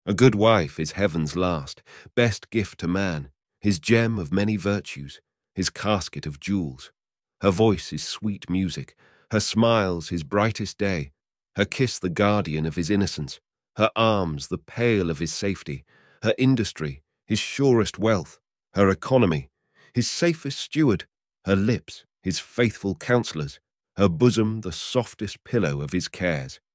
A good wife is heaven's last, best gift to man, his gem of many virtues, his casket of jewels. Her voice is sweet music, her smiles his brightest day, her kiss the guardian of his innocence, her arms the pale of his safety, her industry his surest wealth, her economy his safest steward, her lips his faithful counsellors, her bosom the softest pillow of his cares.